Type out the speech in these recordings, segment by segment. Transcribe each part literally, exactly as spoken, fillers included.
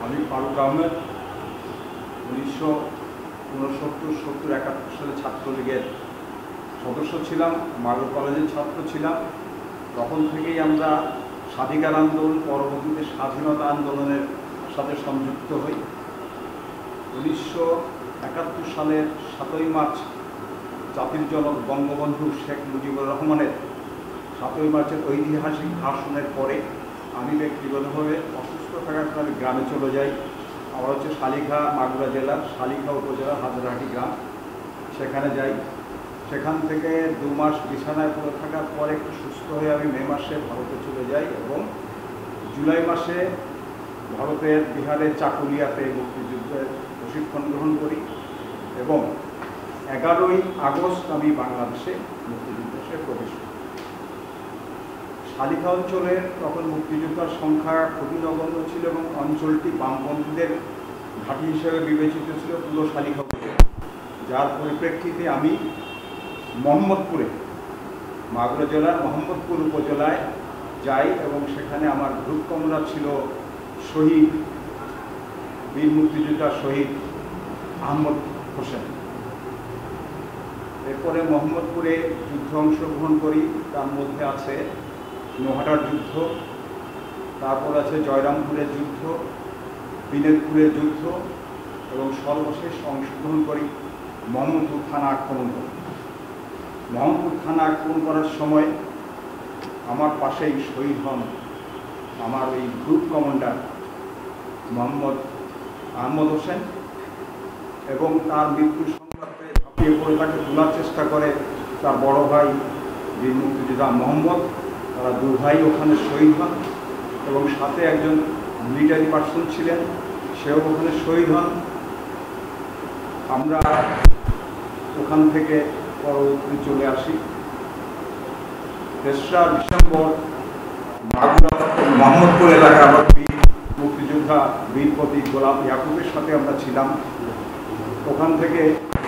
আমি ফারুক আহমেদ উনিশশো ঊনসত্তর সত্তর একাত্তর সালে ছাত্রলীগের সদস্য ছিলাম, মাগুরা কলেজের ছাত্র ছিলাম। তখন থেকেই আমরা স্বাধিকার আন্দোলন, পরবর্তীতে স্বাধীনতা আন্দোলনের সাথে সংযুক্ত হই। উনিশশো একাত্তর সালের সাতই মার্চ জাতির জনক বঙ্গবন্ধু শেখ মুজিবুর রহমানের সাতই মার্চের ঐতিহাসিক ভাষণের পরে আমি ব্যক্তিগতভাবে অসুস্থ থাকার কারণে গ্রামে চলে যাই। আমার হচ্ছে শালিখা, মাগুরা জেলার শালিখা উপজেলার হাজারহাটি গ্রাম, সেখানে যাই। সেখান থেকে দু মাস বিছানায় পড়ে থাকার পর একটু সুস্থ হয়ে আমি মে মাসে ভারতে চলে যাই এবং জুলাই মাসে ভারতের বিহারের চাকুলিয়াতে মুক্তিযুদ্ধের প্রশিক্ষণ গ্রহণ করি এবং এগারোই আগস্ট আমি বাংলাদেশে মুক্তিযুদ্ধে প্রবেশ করি। শালিখা অঞ্চলের তখন মুক্তিযোদ্ধার সংখ্যা খুবই নগণ্য ছিল এবং অঞ্চলটি বামপন্থীদের ঘাঁটি হিসেবে বিবেচিত ছিল পুরো শালিখা উপজেলা, যার পরিপ্রেক্ষিতে আমি মোহাম্মদপুরে, মাগুরা জেলার মোহাম্মদপুর উপজেলায় যাই এবং সেখানে আমার গ্রুপ কমান্ডার ছিল শহীদ বীর মুক্তিযোদ্ধা শহীদ আহমদ হোসেন। এরপরে মোহাম্মদপুরে যুদ্ধ অংশগ্রহণ করি, তার মধ্যে আছে নোহাটার যুদ্ধ, তারপর আছে জয়রামপুরের যুদ্ধ, বিনেদপুরের যুদ্ধ এবং সর্বশেষ অংশগ্রহণ করি মোহাম্মদপুর থানা আক্রমণ করি। মোহাম্মদপুর থানা আক্রমণ করার সময় আমার পাশেই শহীদ হন আমার এই গ্রুপ কমান্ডার মোহাম্মদ আহমদ হোসেন এবং তার মৃত্যুর সংবাদে ঝাঁপিয়ে পড়ে তাকে তোলার চেষ্টা করে তার বড় ভাই বীর মুক্তিযোদ্ধা মোহাম্মদ। তারা দু ভাই ওখানে শহীদ হন এবং সাথে একজন মিলিটারি পার্সন ছিলেন, সেও ওখানে শহীদ হন। আমরা ওখান থেকে পরবর্তী চলে আসি তেসরা ডিসেম্বর মাগুরা মোহাম্মদপুর এলাকা আবার বীর মুক্তিযোদ্ধা বীর প্রতীক গোলাম ইয়াকুবের সাথে আমরা ছিলাম। ওখান থেকে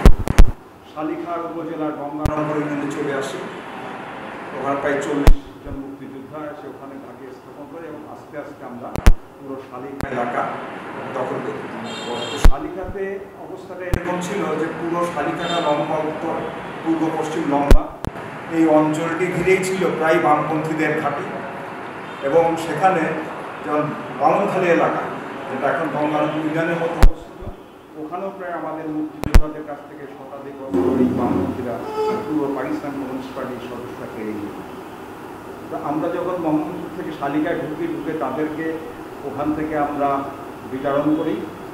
শালিখা উপজেলার গঙ্গানগর ইউনিয়নে চলে আসি। ওখানে প্রায় চল্লিশ জন মুক্তিযোদ্ধা এসে ওখানে ঘাঁটি স্থাপন করে এবং আস্তে আস্তে আমরা পুরো শালিখা এলাকা দখল করি। শালিখাতে অবস্থাটা এরকম ছিল যে পুরো শালিখাটা লম্বা, উত্তর পূর্ব পশ্চিম লম্বা। এই অঞ্চলটি ঘিরেই ছিল প্রায় বামপন্থীদের ঘাঁটি এবং সেখানে যেমন বামনখালী এলাকা, যেটা এখন গঙ্গানগর ইউনিয়নের মতো অবস্থিত, ওখানেও প্রায় আমাদের মুক্তিযোদ্ধাদের কাছ থেকে শতাধিক এই বামপন্থীরা পূর্ব পাকিস্তান কমিউনিস্ট পার্টির সদস্যরা কেড়ে নিয়ে। তো আমরা যখন মোহাম্মদপুর থেকে শালিকায় ঢুকি, ঢুকে তাদেরকে ওখান থেকে আমরা বিতরণ করি।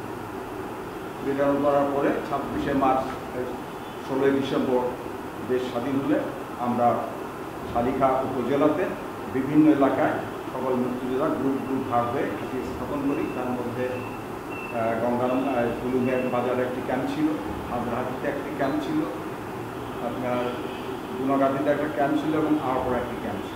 বিতরণ করার পরে ছাব্বিশে মার্চ ষোলোই ডিসেম্বর দেশ স্বাধীন হলে আমরা শালিখা উপজেলাতে বিভিন্ন এলাকায় সকল মুক্তিযোদ্ধা গ্রুপ গ্রুপ ভাগ হয়ে ঘাঁটি স্থাপন করি। তার মধ্যে গঙ্গারাম কুলুমের বাজারে একটি ক্যাম্প ছিল, হাজারহাটিতে একটি ক্যাম্প ছিল, আপনার গুনাগাতিতে একটা ক্যাম্প ছিল এবং আওয়াপড়া একটি ক্যাম্প ছিল।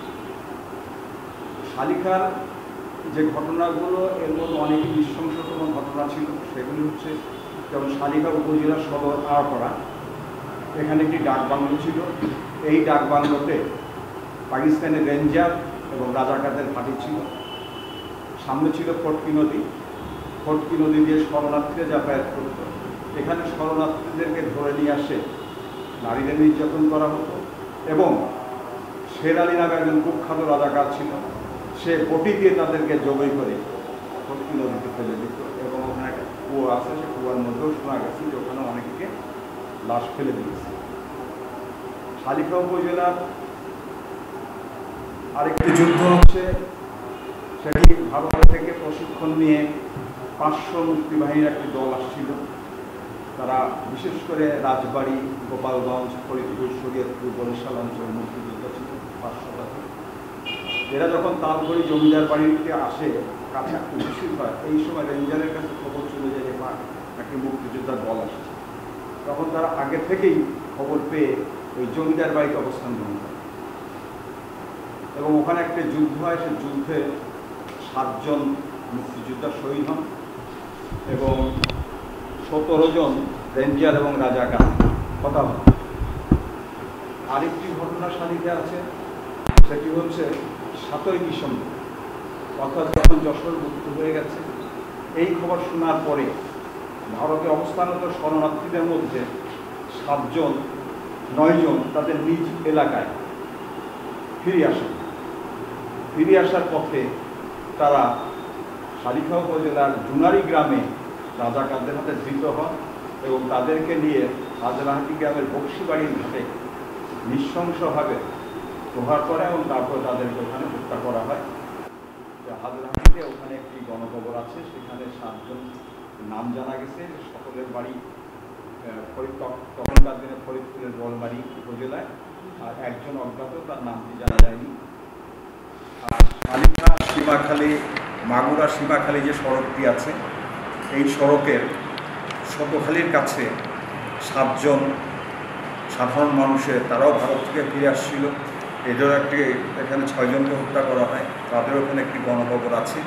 শালিখার যে ঘটনাগুলো, এর মধ্যে অনেকই নৃশংসতম ঘটনা ছিল। সেগুলি হচ্ছে যেমন শালিখা উপজেলার সদর আওয়াপড়া, এখানে একটি ডাক বাংলো ছিল। এই ডাক বাংলোতে পাকিস্তানের রেঞ্জার এবং রাজাকারদের ঘাঁটি ছিল। সামনে ছিল ফটকি নদী, ফটকি নদী দিয়ে শরণার্থীরা যাতায়াত করত। এখানে শরণার্থীদেরকে ধরে নিয়ে আসে নারীদের নির্যাতন করা হতো এবং শের আলী নামে একজন কুখ্যাত রাজাকার ছিল, সে বটি দিয়ে তাদেরকে জবাই করে ফটকি নদীতে ফেলে দিত এবং ওখানে একটা কুয়া আছে, সে কুয়ার মধ্যেও শোনা গেছে যে ওখানে অনেককে লাশ ফেলে দিয়েছে। শালিখা উপজেলার আরেকটি যুদ্ধ হচ্ছে, সেটি ভারত থেকে প্রশিক্ষণ নিয়ে পাঁচশো মুক্তিবাহিনীর একটি দল আসছিল। তারা বিশেষ করে রাজবাড়ি, গোপালগঞ্জ, ফরিদপুর, শরীয়তপুর, বরিশাল অঞ্চলের মুক্তিযোদ্ধা ছিল পাঁচশো টাকা। এরা যখন তালগড়ি জমিদার বাড়িতে আসে, কাছে উপস্থিত হয়, এই সময় রেঞ্জারের কাছে খবর চলে যায় যে একটি মুক্তিযোদ্ধার দল আসছে। তখন তারা আগে থেকেই খবর পেয়ে ওই জমিদার বাড়িতে অবস্থান গ্রহণ করে এবং ওখানে একটা যুদ্ধ হয়। সে যুদ্ধে সাতজন মুক্তিযোদ্ধা শহীদ হন এবং সতেরো জন রেঞ্জার এবং রাজাকার হতাহত হন। আরেকটি ঘটনা শালিখা আছে, সেটি হচ্ছে সাতই ডিসেম্বর, অর্থাৎ যখন যশোর মুক্ত হয়ে গেছে এই খবর শোনার পরে ভারতে অবস্থানরত শরণার্থীদের মধ্যে সাতজন নয়জন তাদের নিজ এলাকায় ফিরে আসেন। ফিরে আসার পথে তারা সারিখা উপজেলার জুনারি গ্রামে রাজাকারদের হাতে ধৃত হন এবং তাদেরকে নিয়ে হাজরাহাটি গ্রামের বক্সিবাড়ির ঘাটে নৃশংসভাবে প্রহার করে এবং তারপর তাদেরকে ওখানে হত্যা করা হয়। হাজরাহাটিতে ওখানে একটি গণকবর আছে, সেখানে সাতজন নাম জানা গেছে, সকলের বাড়ি ফরিদ তখনকার দিনে ফরিদপুরের বলমারি উপজেলায়, আর একজন অজ্ঞাত, তার নামটি জানা যায়নি। আর সালিখা সীমাখালী মাগুরা সীমাখালী যে সড়কটি আছে, এই সড়কের শতখালীর কাছে সাতজন সাধারণ মানুষের, তারাও ভারত থেকে ফিরে আসছিল, এদেরও একটি এখানে ছয়জনকে হত্যা করা হয়, তাদেরও ওখানে একটি গণকবর আছে।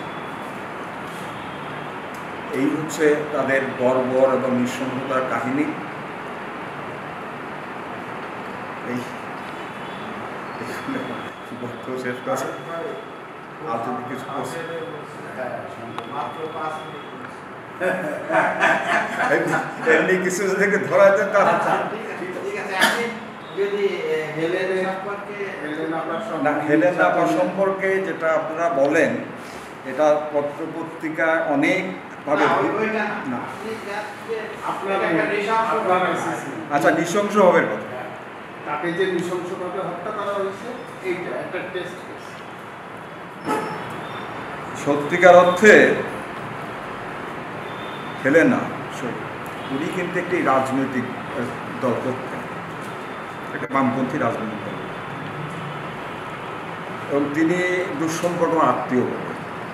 এই হচ্ছে তাদের বর্বর এবং নৃশংসতার কাহিনী। এই শেষ কথা আর যদি কিছু এমনি কিছু থেকে ধরা যেত না। হেলেনা সম্পর্কে যেটা আপনারা বলেন, এটা পত্রপত্রিকা অনেক ভাবে না। আচ্ছা, নৃশংস হবে কথা, তাকে যে নৃশংসভাবে হত্যা করা হয়েছে এইটা একটা টেস্ট কেস। সত্যিকার অর্থে হেলেনা উনি কিন্তু একটি রাজনৈতিক দল করতেন, একটা বামপন্থী রাজনৈতিক দল, এবং তিনি দুঃসম্পর্ক আত্মীয় হতেন।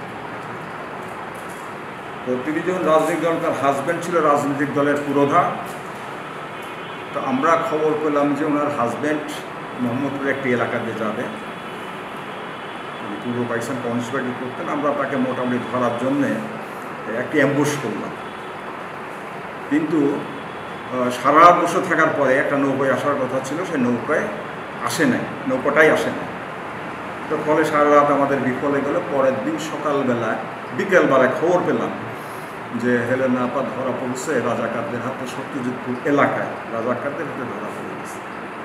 তো তিনি যখন রাজনৈতিক দল, তার হাজব্যান্ড ছিল রাজনৈতিক দলের পুরোধা। তো আমরা খবর পেলাম যে ওনার হাজব্যান্ড মোহাম্মদপুরের একটি এলাকাতে যাবে, পূর্ব পাকিস্তান কমিউনিস্ট পার্টি করতেন। আমরা তাকে মোটামুটি ধরার জন্যে একটি অ্যাম্বুশ করলাম, কিন্তু সারা রাত বসে থাকার পরে একটা নৌকায় আসার কথা ছিল, সেই নৌকায় আসে নাই, নৌকাটাই আসে নাই। তো ফলে সারা রাত আমাদের বিফলে গেল। পরের দিন সকালবেলায় বিকেলবেলায় খবর পেলাম যে হেলেনা আপা ধরা পড়ছে রাজাকারদের হাতে, সত্যজিৎপুর এলাকায় রাজাকারদের হাতে ধরা পড়ে গেছে।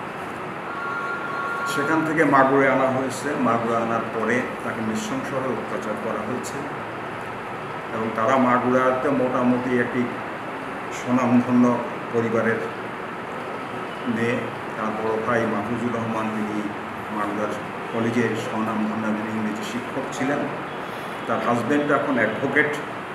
সেখান থেকে মাগুরে আনা হয়েছে। মাগুরে আনার পরে তাকে নৃশংসভাবে অত্যাচার করা হয়েছে এবং তারা মাগুরাতে মোটামুটি একটি স্বনামধন্য পরিবারের মেয়ে। তার বড় ভাই মাহফুজুর রহমান, তিনি মাগুরার কলেজের স্বনামধন্য ইংরেজি শিক্ষক ছিলেন। তার হাজব্যান্ড এখন অ্যাডভোকেট।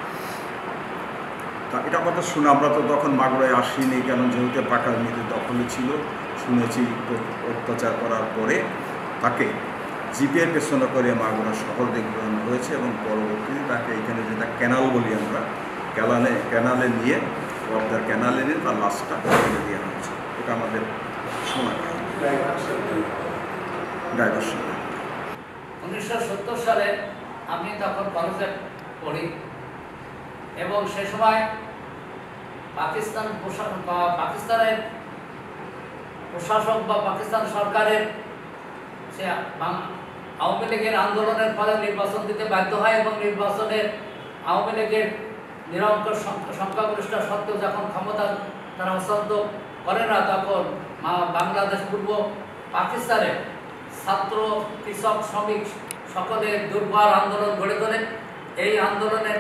তা এটা কথা শুনে আমরা তো তখন মাগুরায় আসিনি, কেন যেহেতু পাকা জমিতে দখলে ছিল। শুনেছি অত্যাচার করার পরে তাকে জিপের পেছনে করে মাগুরা শহর গ্রহণ হয়েছে এবং পরবর্তীতে তাকে এখানে যেটা ক্যানাল বলি আমরা, ক্যানালে ক্যানালে নিয়ে পর্দার ক্যানালে নিয়ে তার লাশটা ফেলে দেওয়া হয়েছে। এটা আমাদের শোনা ডাইভার্সন। উনিশশো সত্তর সালে আমি তখন কলেজে পড়ি এবং সে সময় পাকিস্তান পাকিস্তানের প্রশাসক বা পাকিস্তান সরকারের সে আওয়ামী লীগের আন্দোলনের ফলে নির্বাচন দিতে বাধ্য হয় এবং নির্বাচনের আওয়ামী লীগের নিরঙ্কুশ সংখ্যাগরিষ্ঠ সত্ত্বেও যখন ক্ষমতা তারা হস্তান্তর করে না, তখন বাংলাদেশ পূর্ব পাকিস্তানে ছাত্র, কৃষক, শ্রমিক সকলে দুর্বার আন্দোলন গড়ে তোলে। এই আন্দোলনের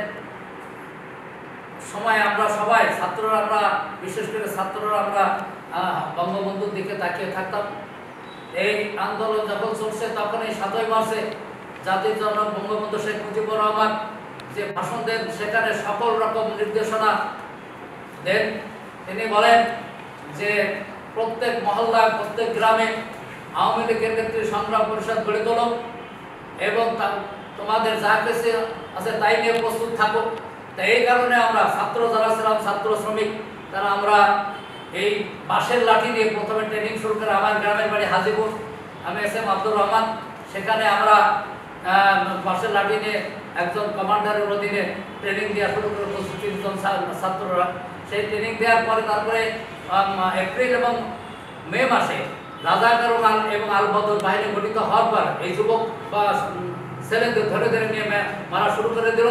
সময় আমরা সবাই ছাত্ররা, আমরা বিশেষ করে ছাত্ররা আমরা বঙ্গবন্ধুর দিকে তাকিয়ে থাকতাম। এই আন্দোলন যখন চলছে তখন এই সাতই মার্চে জাতির জনক বঙ্গবন্ধু শেখ মুজিবুর রহমান যে ভাষণ দেন, সেখানে সকল রকম নির্দেশনা দেন। তিনি বলেন যে প্রত্যেক মহল্লায়, প্রত্যেক গ্রামে আওয়ামী লীগের নেত্রী সংগ্রাম পরিষদ গড়ে তোলো এবং তোমাদের যা কিছু আছে তাই নিয়ে প্রস্তুত থাকো। তো এই কারণে আমরা ছাত্র যারা ছিলাম, ছাত্র শ্রমিক, তারা আমরা এই বাঁশের লাঠি দিয়ে প্রথমে ট্রেনিং শুরু করে। আমার গ্রামের বাড়ি হাজিপুর, আমি এস এম আব্দুর রহমান। সেখানে আমরা বাঁশের লাঠি নিয়ে একজন কমান্ডারের অধীনে ট্রেনিং দেওয়া শুরু করে পঁচিশ জন ছাত্ররা। সেই ট্রেনিং দেওয়ার পরে তারপরে এপ্রিল এবং মে মাসে রাজাকার এবং আল বদর বাহিনী গঠিত হওয়ার পর এই যুবক বা ছেলেদের ধরে ধরে নিয়ে মারা শুরু করে দিল।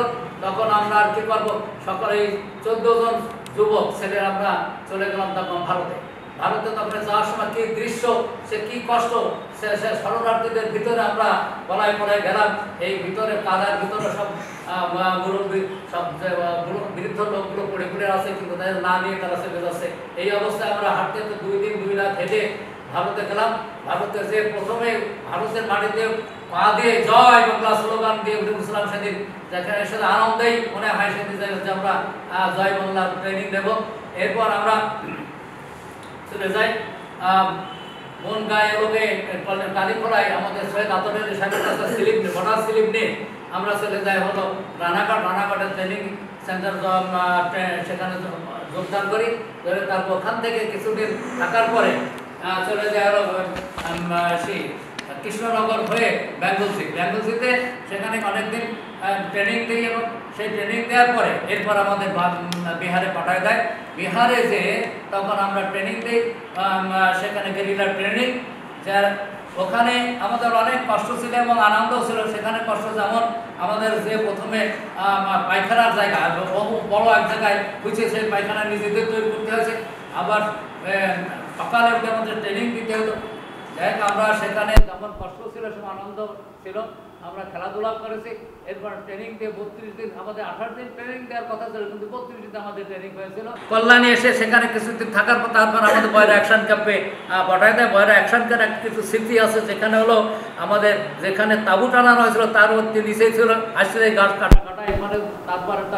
তখন আমরা আর কি করবো, সকলে চোদ্দ জন যুবক ছেলে আমরা চলে গেলাম তখন ভারতে। ভারতে তখন যাওয়ার সময় কি দৃশ্য, সে কি কষ্ট, সে সে শরণার্থীদের ভিতরে আমরা গলায় পড়ে গেলাম। এই ভিতরে কাদার ভিতরে সব মুরব্বী সব বৃদ্ধ লোকগুলো পড়ে পড়ে আছে, কিন্তু তাদের না নিয়ে তারা চলে যাচ্ছে। এই অবস্থায় আমরা হাঁটতে তো দুই দিন দুই রাত হেঁটে ভারতে গেলাম। ভারতে যে প্রথমে ভারতের মাটিতে পা দিয়ে জয় বাংলা স্লোগান দিয়ে উঠেছিলাম সেদিন, যেখানে সাথে আনন্দেই মনে হয় সেদিন যে আমরা জয় বাংলার ট্রেনিং দেব। এরপর আমরা চলে যাই মন গায়ে লোকে কালীখোলায় আমাদের সৈয়দ আতরের সাহেবের কাছে স্লিপ নিয়ে ভোটার স্লিপ নিয়ে আমরা চলে যাই হলো রানাঘাট। রানাঘাটের ট্রেনিং সেন্টার সেখানে যোগদান করি। তারপর ওখান থেকে কিছুদিন থাকার পরে চলে যায় হলো সেই কৃষ্ণনগর হয়ে বেঙ্গলসি। বেঙ্গলসিতে সেখানে অনেকদিন ট্রেনিং দিই এবং সেই ট্রেনিং দেওয়ার পরে এরপর আমাদের বিহারে পাঠায় দেয়। বিহারে যে তখন আমরা ট্রেনিং দিই, সেখানে গেরিলা ট্রেনিং, যার ওখানে আমাদের অনেক কষ্ট ছিল এবং আনন্দও ছিল। সেখানে কষ্ট যেমন আমাদের যে প্রথমে পায়খানার জায়গা বহু বড় এক জায়গায় হয়েছে, সেই পায়খানা নিজেদের তৈরি করতে হয়েছে। আবার সকালে উঠে আমাদের ট্রেনিং দিতে হতো। যাই হোক, আমরা সেখানে যেমন কষ্ট ছিল সেমন আনন্দ ছিল। আমরা খেলাধুলা করেছি। এরপর ট্রেনিং দিয়ে বত্রিশ দিন আমাদের আঠাশ দিন ট্রেনিং দেওয়ার কথা ছিল, কিন্তু বত্রিশ দিন আমাদের ট্রেনিং হয়েছিল। কল্যাণী এসে সেখানে কিছুদিন থাকার পর তারপর আমাদের বয়রা অ্যাকশন ক্যাম্পে পাঠায় দেয়। বয়রা অ্যাকশন ক্যাম্পের কিছু স্মৃতি আছে, যেখানে হলো আমাদের যেখানে তাঁবু টানানো হয়েছিল তার মধ্যে নিচেই ছিল আসলে গাছ কাটা কাটা এখানে, তারপর একটা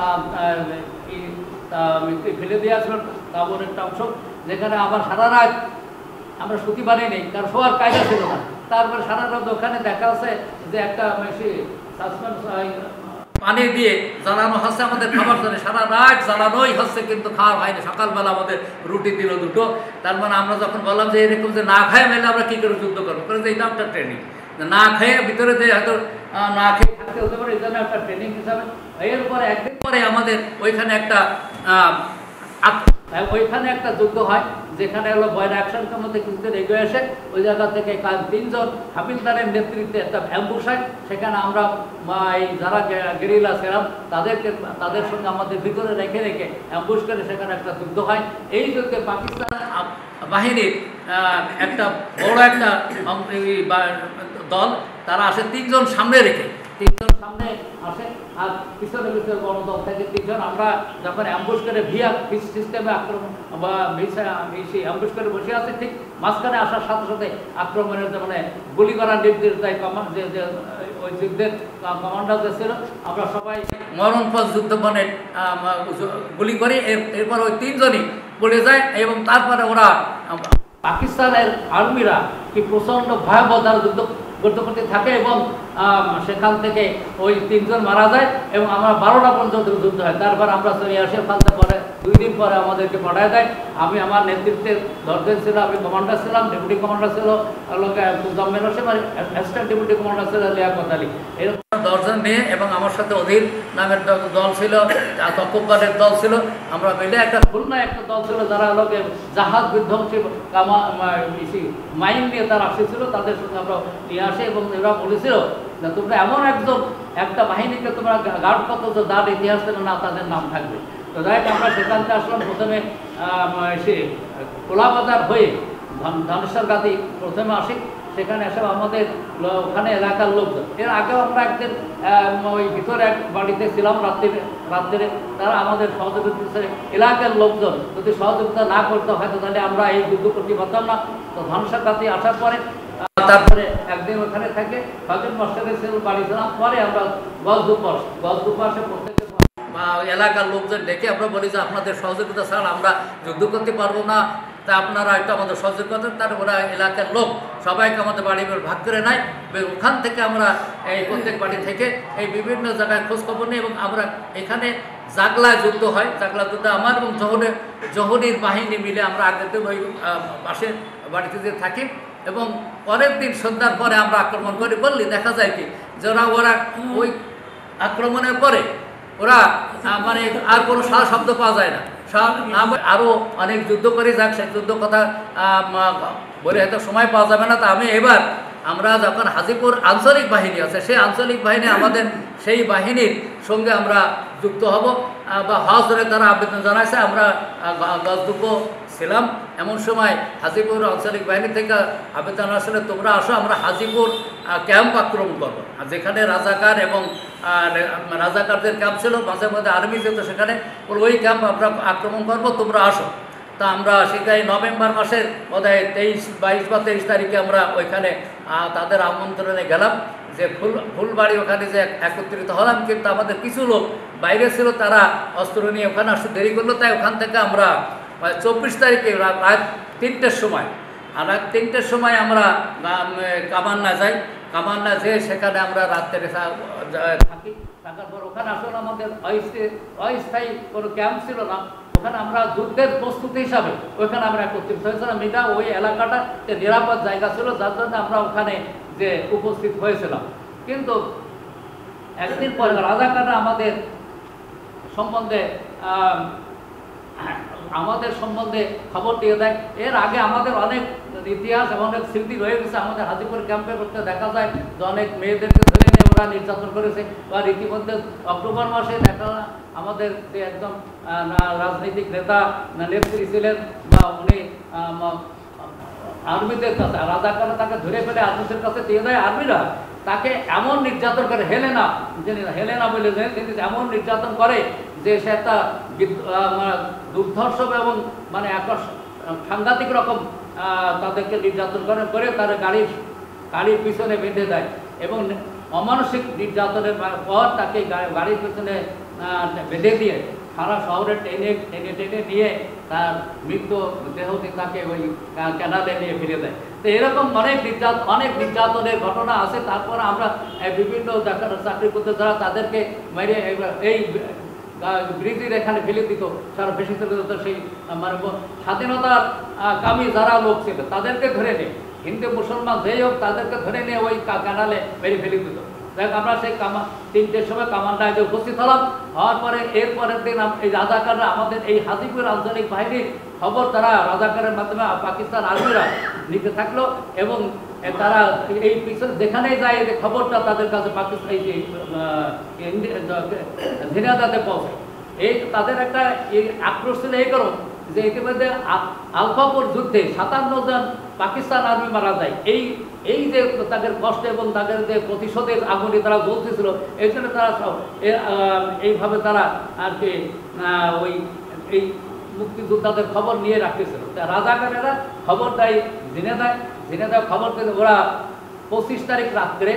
ফেলে দেওয়া ছিল তাঁবুর একটা অংশ, যেখানে আবার সারা রাত আমরা শুতে পারি নেই, কারণ শোয়ার কায়দা ছিল না। তারপর সারা রাত ওখানে দেখা আছে যে একটা সাসপেন্স পানি দিয়ে জ্বালানো হচ্ছে আমাদের খাবার জন্য, সারা রাত জ্বালানোই হচ্ছে, কিন্তু খাওয়া হয়নি। সকালবেলা আমাদের রুটি দিল দুটো। তার মানে আমরা যখন বললাম যে এরকম যে না খায় মেলে আমরা কী করে যুদ্ধ করবো, করে যে এটা একটা ট্রেনিং, না খেয়ে ভিতরে যে হয়তো না খেয়ে থাকতে হতে পারে, এই জন্য একটা ট্রেনিং হিসাবে। এরপরে একদিন পরে আমাদের ওইখানে একটা ওইখানে একটা যুদ্ধ হয়, যেখানে হলো বয়রা অ্যাকশনের মধ্যে কিছুদিন এগিয়ে এসে ওই জায়গা থেকে কাল তিনজন হাবিলদারের নেতৃত্বে একটা অ্যাম্বুশ হয়। সেখানে আমরা এই যারা গেরিলা ছিলাম তাদেরকে তাদের সঙ্গে আমাদের ভিতরে রেখে রেখে অ্যাম্বুশ করে সেখানে একটা যুদ্ধ হয়। এই যুদ্ধে পাকিস্তান বাহিনীর একটা বড় একটা দল, তারা আসে তিনজন সামনে রেখে, তিনজন সামনে আসে আর পিছনে পিছনে বড় দল থেকে তিনজন। আমরা যখন অ্যাম্বুশ করে ভিয়া সিস্টেমে আক্রমণ বা অ্যাম্বুশ করে বসে আছি, ঠিক মাঝখানে আসার সাথে সাথে আক্রমণের মানে গুলি করার নির্দেশ দেয় কমান্ড, যে ওই যুদ্ধের কমান্ডার যে ছিল। আমরা সবাই মরণপথ যুদ্ধ মানে গুলি করি। এরপর ওই তিনজনই পড়ে যায় এবং তারপরে ওরা পাকিস্তানের আর্মিরা কি প্রচণ্ড ভয়াবহ তারা যুদ্ধ করতে করতে থাকে এবং সেখান থেকে ওই তিনজন মারা যায় এবং আমরা বারোটা পর্যন্ত যুদ্ধ হয়। তারপর আমরা চলে আসি ওখানতে, পরে দুই দিন পরে আমাদেরকে পাঠায় দেয়। আমি আমার নেতৃত্বের দশজন ছিল, আমি কমান্ডার ছিলাম, ডেপুটি কমান্ডার ছিল মুজাম্মেল হোসেন, আর অ্যাসিস্ট্যান্ট ডেপুটি কমান্ডার ছিল লিয়াকত আলী। এরকম দশজন মেয়ে এবং আমার সাথে অধীর নামের দল ছিল, তকব্বারের দল ছিল। আমরা মিলে একটা খুলনা একটা দল ছিল, যারা লোকে জাহাজ বিধ্বংসী কামা মাইন নিয়ে তারা আসেছিল, তাদের সঙ্গে আমরা নিয়ে আসি এবং এরা বলেছিল যে তোমরা এমন একজন একটা বাহিনীকে তোমরা গার্ড করতো যে যার ইতিহাস ছিল না তাদের নাম থাকবে। তো যাই হোক, আমরা সেখান থেকে আসলাম। প্রথমে সে কোলাবাজার হয়ে ধানেশ্বর গাদি প্রথমে আসি। সেখানে এসে আমাদের ওখানে এলাকার লোকজন, এর আগেও আমরা একদিন ওই ভিতরে এক বাড়িতে ছিলাম রাত্রে রাত্রে তারা আমাদের সহযোগিতা, এলাকার লোকজন যদি সহযোগিতা না করতে হয়তো তাহলে আমরা এই যুদ্ধ করতে পারতাম না। তো ধানেশ্বর গাদি আসার পরে তারপরে একদিন ওখানে থাকে ফাজিল মাস্টারের সেল বাড়ি ছিলাম। পরে আমরা গজ দুপাস গজ দুপাসে প্রত্যেকে এলাকার লোকজন ডেকে আমরা বলি যে আপনাদের সহযোগিতা ছাড়া আমরা যুদ্ধ করতে পারবো না, তা আপনারা একটু আমাদের সহযোগ করতেন। তারপরে এলাকার লোক সবাইকে আমাদের বাড়ি ভাগ করে নেয়। ওখান থেকে আমরা এই প্রত্যেক বাড়ি থেকে এই বিভিন্ন জায়গায় খোঁজখবর নিই এবং আমরা এখানে জাগলায় যুদ্ধ হয়। জাগলা যুদ্ধ আমার এবং জহরের জহরির বাহিনী মিলে আমরা আগের দিন ওই পাশের বাড়িতে যে থাকি এবং পরের দিন সন্ধ্যার পরে আমরা আক্রমণ করি। বললি দেখা যায় কি যে ওরা ওরা ওই আক্রমণের পরে ওরা মানে আর কোনো সারা শব্দ পাওয়া যায় না। আরও অনেক যুদ্ধ করে যাক, সেই যুদ্ধ কথা বলে হয়তো সময় পাওয়া যাবে না। তা আমি এবার আমরা যখন হাজিপুর আঞ্চলিক বাহিনী আছে সেই আঞ্চলিক বাহিনী আমাদের সেই বাহিনীর সঙ্গে আমরা যুক্ত হব বা হজরে তারা আবেদন জানাইছে, আমরা গজদুব্য ছিলাম। এমন সময় হাজিপুর আঞ্চলিক বাহিনী থেকে আবেদন আসলে তোমরা আসো, আমরা হাজিপুর ক্যাম্প আক্রমণ করবো, যেখানে রাজাকার এবং রাজাকারদের ক্যাম্প ছিল, মাঝে মধ্যে আর্মি যেত সেখানে, ওই ক্যাম্প আমরা আক্রমণ করবো, তোমরা আসো। তা আমরা সেটাই নভেম্বর মাসের বোধহয় তেইশ বাইশ বা তেইশ তারিখে আমরা ওইখানে তাদের আমন্ত্রণে গেলাম, যে ফুল ফুলবাড়ি ওখানে যে একত্রিত হলাম। কিন্তু আমাদের কিছু লোক বাইরে ছিল, তারা অস্ত্র নিয়ে ওখানে আসতে দেরি করলো, তাই ওখান থেকে আমরা চব্বিশ তারিখে রাত তিনটের সময় আর রাত তিনটের সময় আমরা কামান্না যাই। কামান্না যেয়ে সেখানে আমরা রাত্রে থাকি। থাকার পর ওখানে আসলে আমাদের অস্থায়ী কোনো ক্যাম্প ছিল না, ওখানে আমরা যুদ্ধের প্রস্তুতি হিসাবে ওইখানে আমরা একত্রিত হয়েছিলাম। এটা ওই এলাকাটা যে নিরাপদ জায়গা ছিল, যার জন্য আমরা ওখানে যে উপস্থিত হয়েছিলাম। কিন্তু একদিন পরে রাজাকাররা আমাদের সম্বন্ধে আমাদের সম্বন্ধে খবর দিয়ে দেয়। এর আগে আমাদের অনেক ইতিহাস এবং অনেক স্মৃতি রয়ে গেছে। আমাদের হাজিপুর ক্যাম্পে করতে দেখা যায় যে অনেক মেয়েদেরকে ধরে নিয়ে ওরা নির্যাতন করেছে, বা রীতিমধ্যে অক্টোবর মাসে দেখা আমাদের যে একদম রাজনৈতিক নেতা নেত্রী ছিলেন, বা উনি আর্মিদের কাছে রাজাকাররা তাকে ধরে ফেলে আর্মিদের কাছে দিয়ে দেয়। আর্মিরা তাকে এমন নির্যাতন করে, হেলেনা যিনি হেলেনা বলে তিনি এমন নির্যাতন করে যে সে একটা দুর্ধর্ষ এবং মানে একটা সাংঘাতিক রকম তাদেরকে নির্যাতন করে করে তার গাড়ির গাড়ির পিছনে বেঁধে দেয়, এবং অমানসিক নির্যাতনের পর তাকে গাড়ির পিছনে বেঁধে দিয়ে সারা শহরে টেনে টেনে টেনে নিয়ে তার মৃত্যু দেহটি তাকে ওই ক্যানালে নিয়ে ফিরে দেয়। তো এরকম অনেক নির্যাতন অনেক নির্যাতনের ঘটনা আছে। তারপর আমরা বিভিন্ন চাকরি করতে যারা তাদেরকে মেরে এই ব্রিটিশ এখানে ফেলে দিত, সারা বেশি চলে যেত। সেই মানে স্বাধীনতার কামী যারা লোক ছিল তাদেরকে ধরে নিয়ে, হিন্দু মুসলমান যেই হোক তাদেরকে ধরে নিয়ে ওই ক্যানালে মেরে ফেলে দিত। দেখ আমরা সেই কামা তিনটের সময় কামান্ডায় উপস্থিত হলাম। হওয়ার পরে এরপরের দিন এই রাজাকাররা আমাদের এই হাজিপুর আঞ্চলিক বাহিনীর খবর তারা রাজাকারের মাধ্যমে পাকিস্তান আর্মিরা নিতে থাকলো, এবং তারা এই পিছনে যেখানেই যায় এই খবরটা তাদের কাছে পাকিস্তান এই যে ঝিনাইদহে পৌঁছে। এই তাদের একটা এই আক্রোশ ছিল এই কারণ যে ইতিমধ্যে আলফাপুর যুদ্ধে সাতান্ন জন পাকিস্তান আর্মি মারা যায়। এই এই যে তাদের কষ্ট এবং তাদের যে প্রতিশোধের আগুনে তারা জ্বলতেছিল, এই জন্য তারা সব এইভাবে তারা আর কি ওই এই মুক্তিযোদ্ধাদের খবর নিয়ে রাখতেছিল। রাজাকারেরা খবর দেয় ঝিনাইদহে, ঝিনাইদহে খবর দিলে ওরা পঁচিশ তারিখ রাত্রে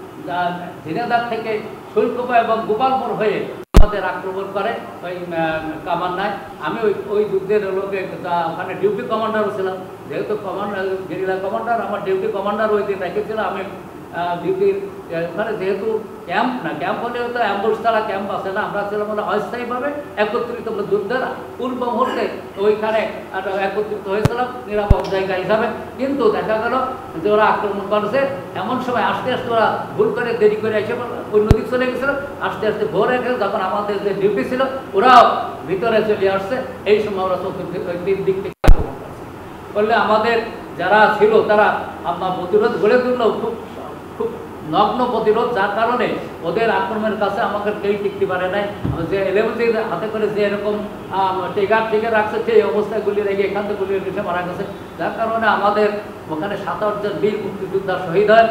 ঝিনাইদহ থেকে শৈলকুপা এবং গোপালপুর হয়ে আমাদের আক্রমণ করে ওই কামান্নায়। আমি ওই ওই যুদ্ধের লোকে ওখানে ডিউটি কমান্ডারও ছিলাম, যেহেতু কমান্ডার গেরিলা কমান্ডার আমার ডিউটি কমান্ডার ওই দিন রেখেছিল। আমি ডিউটির ওখানে যেহেতু ক্যাম্প না, ক্যাম্প হলেও তো অ্যাম্বুলেন্স ছাড়া ক্যাম্প আছে না, আমরা ছিলাম মানে অস্থায়ীভাবে একত্রিত যুদ্ধের পূর্ব মুহূর্তে ওইখানে একত্রিত হয়েছিলাম নিরাপদ জায়গা হিসাবে। কিন্তু দেখা গেল যে ওরা আক্রমণ করেছে, এমন সময় আস্তে আস্তে ওরা ভুল করে দেরি করে এসে অন্য দিক চলে গেছিলো। আস্তে আস্তে ভোর হয়ে গেছে, যখন আমাদের যে ডিউটি ছিল ওরাও ভিতরে চলে আসছে। এই সময় ওরা চতুর্দিক তিন দিক থেকে আক্রমণ করছে করলে আমাদের যারা ছিল তারা আপনার প্রতিরোধ গড়ে তুললেও খুব খুব নগ্ন প্রতিরোধ, যার কারণে ওদের আক্রমণের কাছে আমাকে কেউ টিকতে পারে নাই। যে এলেভেন হাতে করে যে এরকম টেকার টেকে রাখছে সেই অবস্থায় গুলি রেখে এখান থেকে গুলি রেখে মারা গেছে, যার কারণে আমাদের ওখানে সাতাশ জন বীর মুক্তিযোদ্ধা শহীদ হয়।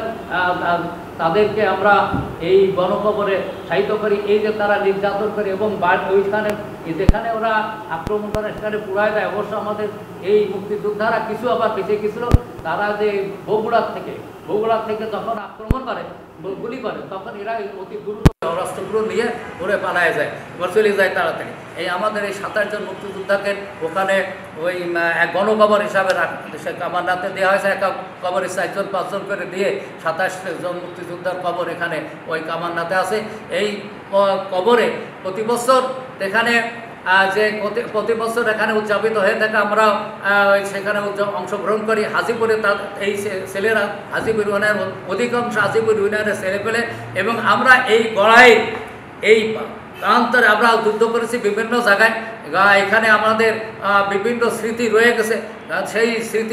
তাদেরকে আমরা এই গণকবরে সাহিত্য করি। এই যে তারা নির্যাতন করে এবং ওইখানে যেখানে ওরা আক্রমণ করে সেখানে পুরাই দেয়। অবশ্য আমাদের এই মুক্তিযোদ্ধারা কিছু আবার বেঁচে গেছিল। তারা যে বগুড়ার থেকে বগুড়ার থেকে যখন আক্রমণ করে গুলি করে তখন এরা অতি দ্রুত অস্ত্রগুলো নিয়ে ঘুরে পালায় যায়, এবার চলে যায় তাড়াতাড়ি। এই আমাদের এই সাতাশ জন মুক্তিযোদ্ধাকে ওখানে ওই এক গণকবর হিসাবে সে কামান্নাতে দেওয়া হয়েছে। এক কবরে চারজন পাঁচজন করে দিয়ে সাতাশ জন মুক্তিযোদ্ধার কবর এখানে ওই কামান্নাতে আছে। এই কবরে প্রতি বছর এখানে যে প্রতি বছর এখানে উদযাপিত হয়ে থাকে, আমরা সেখানে অংশগ্রহণ করি। হাজিপুরে তার এই ছেলেরা হাজিপুর ইউনিয়নের অধিকাংশ হাজিপুর ইউনিয়নের ছেলে পেলে, এবং আমরা এই গড়াই এই প্রান্তরে আমরা যুদ্ধ করেছি বিভিন্ন জায়গায়। এখানে আমাদের বিভিন্ন স্মৃতি রয়ে গেছে। সেই স্মৃতির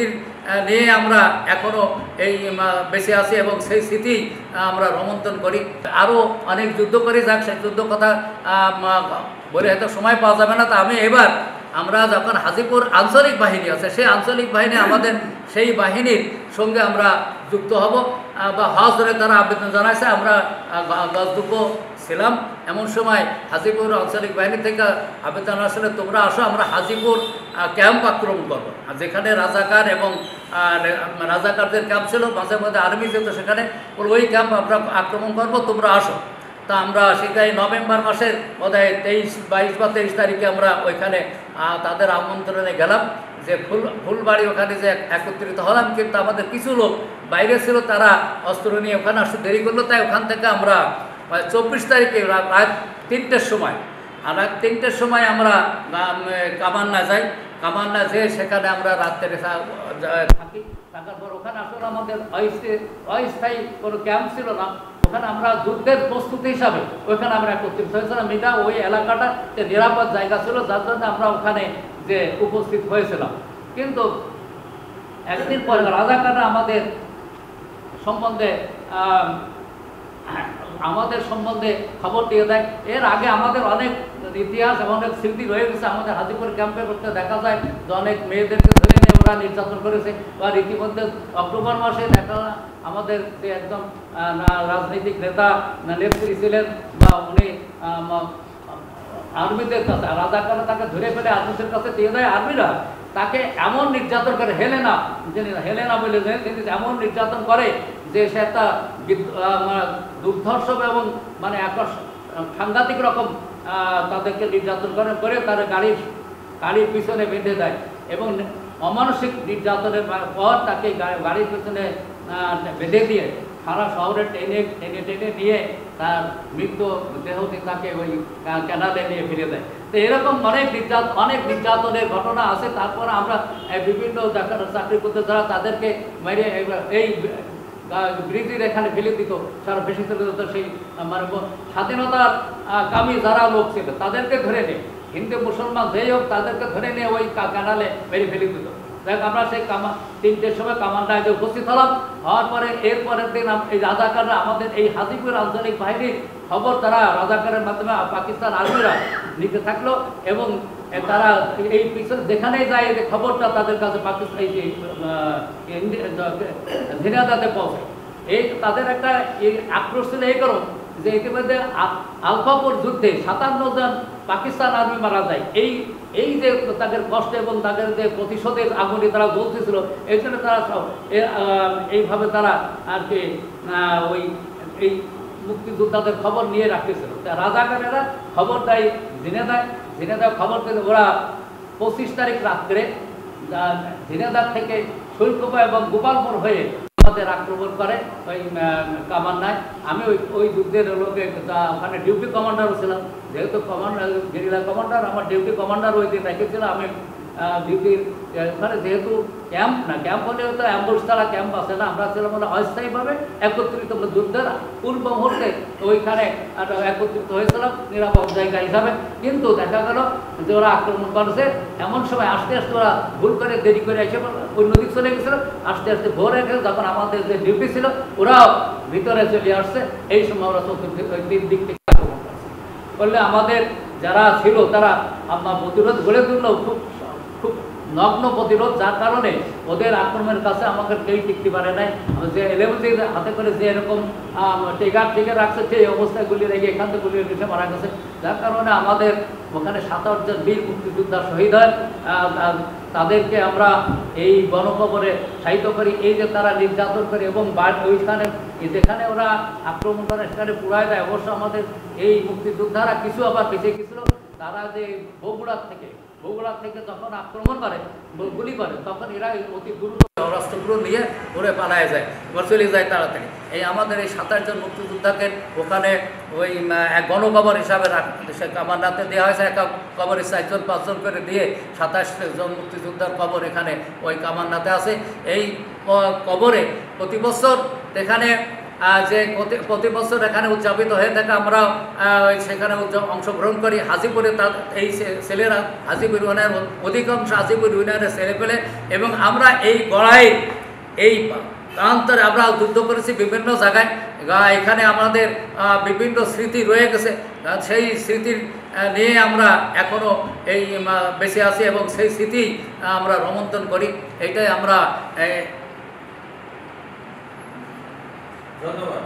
নিয়ে আমরা এখনও এই বেঁচে আছি এবং সেই স্মৃতি আমরা রোমন্থন করি। আরও অনেক যুদ্ধ করি, যাক সেই যুদ্ধ কথা বলে হয়তো সময় পাওয়া যাবে না। তা আমি এবার আমরা যখন হাজিপুর আঞ্চলিক বাহিনী আছে, সেই আঞ্চলিক বাহিনী আমাদের সেই বাহিনীর সঙ্গে আমরা যুক্ত হব বা হজ ধরে তারা আবেদন জানাইছে, আমরা গজদুব্য ছিলাম। এমন সময় হাজিপুর আঞ্চলিক বাহিনী থেকে আবেদন আসলে তোমরা আসো, আমরা হাজিপুর ক্যাম্প আক্রমণ করবো, আর যেখানে রাজাকার এবং রাজাকারদের ক্যাম্প ছিল, মাঝে মধ্যে আর্মি যেত সেখানে, ওই ক্যাম্প আমরা আক্রমণ করবো, তোমরা আসো। তা আমরা সেটাই নভেম্বর মাসের বোধহয় তেইশ বাইশ বা তেইশ তারিখে আমরা ওইখানে তাদের আমন্ত্রণে গেলাম, যে ফুল ফুলবাড়ি ওখানে যে একত্রিত হলাম। কিন্তু আমাদের কিছু লোক বাইরে ছিল, তারা অস্ত্র নিয়ে ওখানে আসতে দেরি করলো, তাই ওখান থেকে আমরা চব্বিশ তারিখে রাত তিনটের সময় আর রাত তিনটের সময় আমরা কামান্না যাই। কামান্না যেয়ে সেখানে আমরা রাত্রে থাকি। থাকার পর ওখানে আসলে আমাদের অস্থায়ী কোনো ক্যাম্প ছিল না, ওখানে আমরা যুদ্ধের প্রস্তুতি হিসাবে ওইখানে আমরা একত্রিত হয়েছিলাম। এটা ওই এলাকাটা যে নিরাপদ জায়গা ছিল, যার জন্য আমরা ওখানে যে উপস্থিত হয়েছিলাম। কিন্তু একদিন পরে রাজাকাররা আমাদের সম্বন্ধে আমাদের সম্বন্ধে খবর দিয়ে দেয়। এর আগে আমাদের অনেক ইতিহাস এবং অনেক স্মৃতি রয়ে গেছে। আমাদের হাজিপুর ক্যাম্পে করতে দেখা যায় যে অনেক মেয়েদেরকে ধরে নিয়ে ওরা নির্যাতন করেছে, বা রীতিমধ্যে অক্টোবর মাসে দেখা আমাদের যে একদম রাজনৈতিক নেতা নেত্রী ছিলেন, বা উনি আর্মিদের কাছে রাজাকাররা তাকে ধরে ফেলে আর্মিদের কাছে দিয়ে দেয়। আর্মিরা তাকে এমন নির্যাতন করে, হেলেনা যিনি হেলেনা বলে তিনি এমন নির্যাতন করে যে সে একটা দুর্ধর্ষ এবং মানে এক সাংঘাতিক রকম তাদেরকে নির্যাতন করে করে তার গাড়ির গাড়ির পিছনে বেঁধে দেয়, এবং অমানসিক নির্যাতনের পর তাকে গাড়ির পিছনে বেঁধে দিয়ে সারা শহরে টেনে টেনে টেনে নিয়ে তার মৃত্যু দেহটি তাকে ওই ক্যানালে নিয়ে ফিরে দেয়। তো এরকম অনেক নির্যাতন অনেক নির্যাতনের ঘটনা আছে। তারপর আমরা বিভিন্ন চাকরি করতে যারা তাদেরকে মেরে এই ব্রিটিশ এখানে ফেলে দিত, সারা বেশি চলে যেত। সেই মানে স্বাধীনতার কামী যারা লোক ছিল তাদেরকে ধরে নিয়ে, হিন্দু মুসলমান যেই হোক তাদেরকে ধরে নিয়ে ওই ক্যানালে মেরে ফেলে দিত। দেখ আমরা সেই কামা তিনটের সময় কামান্ডায় উপস্থিত হলাম। হওয়ার পরে এরপরের দিন এই রাজাকাররা আমাদের এই হাজিপুর আঞ্চলিক বাহিনীর খবর তারা রাজাকারের মাধ্যমে পাকিস্তান আর্মিরা নিতে থাকলো, এবং তারা এই পিছনে যেখানেই যায় এই খবরটা তাদের কাছে পাকিস্তান এই যে ঝিনাইদহে পৌঁছায়। এই তাদের একটা এই আক্রোশ ছিল এই কারণ যে ইতিমধ্যে আলফাপুর যুদ্ধে সাতান্ন জন পাকিস্তান আর্মি মারা যায়। এই এই যে তাদের কষ্ট এবং তাদের যে প্রতিশোধের আগুনে তারা জ্বলতেছিল, এই জন্য তারা সব এইভাবে তারা আর কি ওই এই মুক্তিযোদ্ধাদের খবর নিয়ে রাখতেছিল। রাজাকারেরা খবর দেয় ঝিনাইদহ, ঝিনাইদহ খবর পেলে ওরা পঁচিশ তারিখ রাত্রে ঝিনাইদহ থেকে শৈলকুপা এবং গোপালপুর হয়ে আমাদের আক্রমণ করে ওই কামান্নায়। আমি ওই ওই যুদ্ধের লোকে ওখানে ডিউটি কমান্ডারও ছিলাম, যেহেতু কমান্ডার গেরিলা কমান্ডার আমার ডিউটি কমান্ডার ওই দিন রেখেছিল। আমি ডিউটির ওখানে যেহেতু ক্যাম্প না, ক্যাম্প হলেও তো অ্যাম্বুশ ছাড়া ক্যাম্প আছে না, আমরা ছিলাম মানে অস্থায়ীভাবে একত্রিত যুদ্ধের পূর্ব মুহূর্তে ওইখানে একত্রিত হয়েছিলাম নিরাপদ জায়গা হিসাবে। কিন্তু দেখা গেল যে ওরা আক্রমণ করেছে, এমন সময় আস্তে আস্তে ওরা ভুল করে দেরি করে এসে অন্য দিক চলে গেছিল। আস্তে আস্তে ভোর হয়ে গেছে, যখন আমাদের যে ডিউটি ছিল ওরাও ভিতরে চলে আসছে। এই সময় ওরা চতুর্দিক তিন দিক থেকে আক্রমণ করছে করলে আমাদের যারা ছিল তারা আপনার প্রতিরোধ গড়ে তুললেও খুব খুব নগ্ন প্রতিরোধ, যার কারণে ওদের আক্রমণের কাছে আমাকে কেউ টিকতে পারে নাই। যে এলেভেন হাতে করে যে এরকম টেকার টেকে রাখছে সেই অবস্থায় গুলি রেখে এখান থেকে গুলি রেখে মারা গেছে, যার কারণে আমাদের ওখানে সাতাশ জন বীর মুক্তিযোদ্ধা শহীদ হয়। তাদেরকে আমরা এই গণকবরে সাহিত্য করি। এই যে তারা নির্যাতন করে এবং ওইখানে যেখানে ওরা আক্রমণ করে সেখানে পুরাই দেয়। অবশ্য আমাদের এই মুক্তিযোদ্ধারা কিছু আবার বেঁচে গেছিল, তারা যে বগুড়ার থেকে বগুড়া থেকে যখন আক্রমণ করে গুলি করে তখন এরা অতি দ্রুত অস্ত্রগুলো নিয়ে ঘুরে পালায় যায়, চলে যায় তাড়াতাড়ি। এই আমাদের এই সাতাশ জন মুক্তিযোদ্ধাকে ওখানে ওই এক গণকবর হিসাবে কামান্নাতে দেওয়া হয়েছে। এক কবরে চারজন পাঁচজন করে দিয়ে সাতাশ জন মুক্তিযোদ্ধার কবর এখানে ওই কামান্নাতে আছে। এই কবরে প্রতি বছর এখানে আহ, যে প্রতি প্রতি বছর এখানে উদযাপিত হয়ে থাকে, আমরা আহ, সেখানে উদযা- অংশগ্রহণ করি। হাজিপুরে তার এই ছে- ছেলেরা হাজিপুর ইউনিয়নের অধিকাংশ হাজিপুর ইউনিয়নের ছেলে পেলে, এবং আমরা এই গড়াই এই প্রান্তরে আমরা যুদ্ধ করেছি বিভিন্ন জায়গায়। গা- এখানে আমাদের আহ, বিভিন্ন স্মৃতি রয়ে গেছে, আহ, সেই স্মৃতির আহ, নিয়ে আমরা এখনও এই আহ, বেঁচে আছি এবং সেই স্মৃতি আহ, আমরা রোমন্থন করি। এইটাই আমরা আহ, ধন্যবাদ।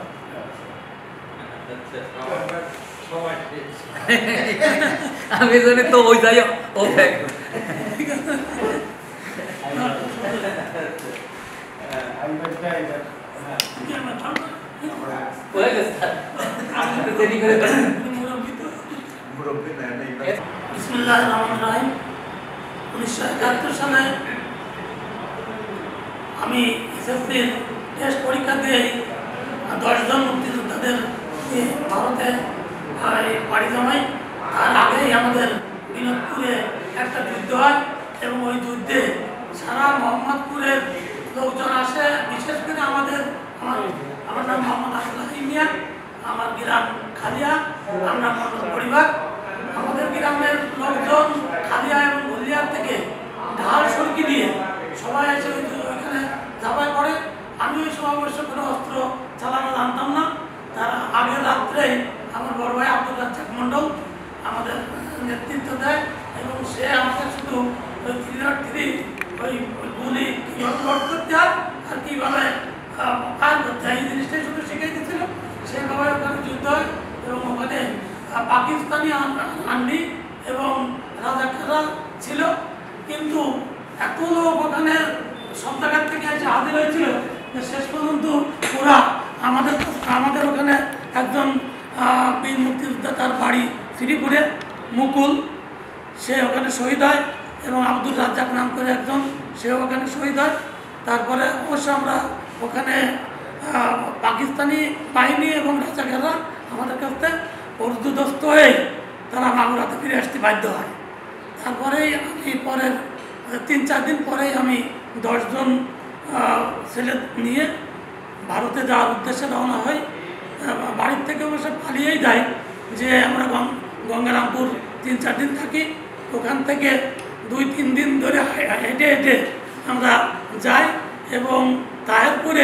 আমি জানি তো ওই যাই ও ব্যাগ হয়ে গেছে স্যার। আপনি তো দেরি করে ফেলেন। মুরব্বী নেন এই বিসমিল্লাহির রহমানির রহিম। উনিশশো একাত্তর সালে আমি এসএসসির টেস্ট পরীক্ষা দিয়ে দশজন মুক্তিযোদ্ধাদের নিয়ে ভারতে আহ, বাড়ি জমাই। তার আগেই আমাদের বিনোদপুরে একটা যুদ্ধ হয় এবং ওই যুদ্ধে সারা মোহাম্মদপুরের লোকজন আসে। বিশেষ করে আমাদের আমার আমার নাম মোহাম্মদ আব্দুল্লাহ মিয়া, আমার গ্রাম খালিয়া, আমরা মন্ডল পরিবার। আমাদের গ্রামের লোকজন খালিয়া এবং হলদিয়ার থেকে ঢাল সরকি দিয়ে সবাই এসে ওই যে ওইখানে ঝাঁপাই পড়ে। আমি ওই সময় অবশ্য কোনো অস্ত্র চালানো জানতাম না। তার আগের রাত্রেই আমার বড় ভাই আব্দুল রাজ্জাক মণ্ডল আমাদের নেতৃত্ব দেয় এবং সে আমাকে শুধু ওই থ্রি নট থ্রি ওই গুলি কীভাবে লোড করতে হয় আর কীভাবে ফায়ার করতে হয় এই জিনিসটাই শুধু শিখিয়ে দিয়েছিল। সেইভাবে ওখানে যুদ্ধ হয় এবং ওখানে আহ, পাকিস্তানি আর্মি এবং রাজাকাররা ছিল। কিন্তু এত লোক ওখানে সব জায়গার থেকে এসে হাজির হয়েছিল যে শেষ পর্যন্ত ওরা আমাদের আমাদের ওখানে একজন আহ, বীর মুক্তিযোদ্ধা, তার বাড়ি শ্রীপুরে মুকুল, সে ওখানে শহীদ হয় এবং আব্দুল রাজ্জাক নাম করে একজন, সেও ওখানে শহীদ হয়। তারপরে অবশ্য আমরা ওখানে আহ, পাকিস্তানি বাহিনী এবং রাজাকাররা আমাদের কাছ থেকে পর্যদস্ত হয়ে তারা মাগুরাতে ফিরে আসতে বাধ্য হয়। তারপরেই আমি পরের তিন চার দিন পরেই আমি দশজন আহ, ছেলে নিয়ে ভারতে যাওয়ার উদ্দেশ্যে রওনা হই। আহ, বাড়ির থেকে অবশ্য পালিয়েই যায় যে আমরা গং- গঙ্গারামপুর তিন চার দিন থাকি। ওখান থেকে দুই তিন দিন ধরে হা- হেঁটে হেঁটে আমরা যাই এবং তাহেরপুরে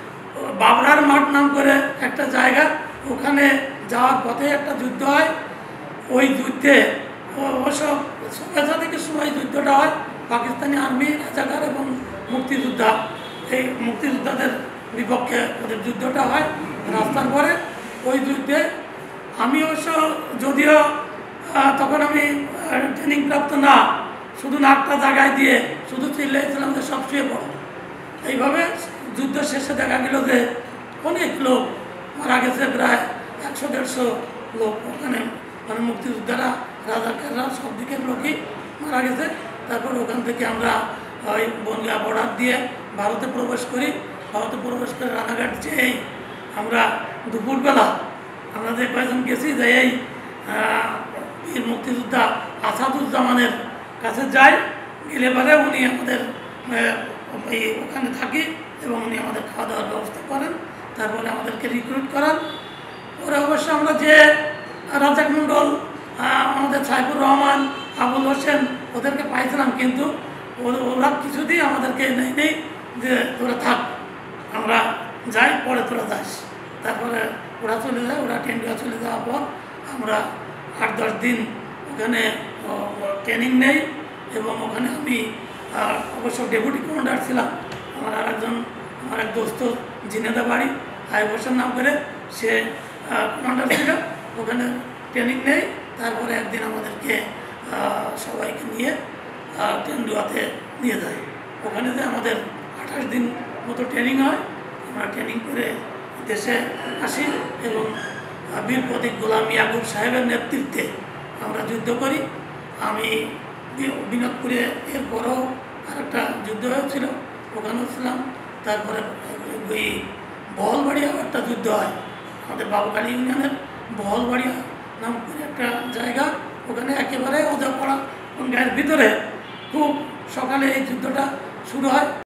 বাবরার মাঠ নাম করে একটা জায়গা, ওখানে যাওয়ার পথে একটা যুদ্ধ হয়। ওই যুদ্ধে অবশ্য সবাই থেকে সময় যুদ্ধটা হয় পাকিস্তানি আর্মি, রাজাকার এবং মুক্তিযোদ্ধা, এই মুক্তিযোদ্ধাদের বিপক্ষে ওদের যুদ্ধটা হয় রাস্তার পরে। ওই যুদ্ধে আমি অবশ্য যদিও আহ, তখন আমি ট্রেনিং প্রাপ্ত না, শুধু নাকটা জায়গায় দিয়ে শুধু চিল্লাইছিলাম যে সব শুয়ে পড়ো। এইভাবে যুদ্ধ শেষে দেখা গেল যে অনেক লোক মারা গেছে, প্রায় একশো দেড়শো লোক ওখানে, মানে মুক্তিযোদ্ধারা, রাজাকাররা সব দিকের লোকই মারা গেছে। তারপর ওখান থেকে আমরা ওই বনগা বর্ডার দিয়ে ভারতে প্রবেশ করি। ভারতে প্রবেশ করে রানাঘাট যেই আমরা দুপুরবেলা আমরা যে কয়েকজন গেছি যে এই আহ, বীর মুক্তিযোদ্ধা আসাদুজ্জামানের কাছে যাই, গেলে পরে উনি আমাদের আহ, এই ওখানে থাকি এবং উনি আমাদের খাওয়া দাওয়ার ব্যবস্থা করেন। তারপরে আমাদেরকে রিক্রুট করান। ওরা অবশ্য আমরা যে রাজাক মণ্ডল, আহ, আমাদের সাইফুর রহমান, আবুল হোসেন, ওদেরকে পাইছিলাম, কিন্তু ও- ওরা কিছুতেই আমাদেরকে নেই নেই যে তোরা থাক, আমরা যাই, পরে তোরা যাস। তারপরে ওরা চলে যায়। ওরা টেন্ডুয়া চলে যাওয়ার পর আমরা আট দশ দিন ওখানে ট্রেনিং নেই এবং ওখানে আমি আহ, অবশ্য ডেপুটি কমান্ডার ছিলাম। আমার আর একজন আমার এক দোস্ত জিনেদা বাড়ি আইব হোসেন নাম করে, সে কমান্ডার ছিল। ওখানে ট্রেনিং নেই। তারপরে একদিন আমাদেরকে আহ, সবাইকে নিয়ে আহ, টেন্ডুয়াতে নিয়ে যায়। ওখানে যে আমাদের আঠাশ দিন মতো ট্রেনিং হয়। আমরা ট্রেনিং করে দেশে আসি এবং আহ, বীর প্রতীক গোলাম ইয়াকুব সাহেবের নেতৃত্বে আমরা যুদ্ধ করি। আমি বি- বিনোদপুরে এরপরেও আরেকটা যুদ্ধ হয়েছিল, ওখানেও ছিলাম। তারপরে ওই বহলবাড়িয়াও একটা যুদ্ধ হয় আমাদের বাবুকালী ইউনিয়নের বহলবাড়িয়া নাম করে একটা জায়গা, ওখানে একেবারে ওজাপাড়া গায়ের ভিতরে খুব সকালে এই যুদ্ধটা শুরু হয়।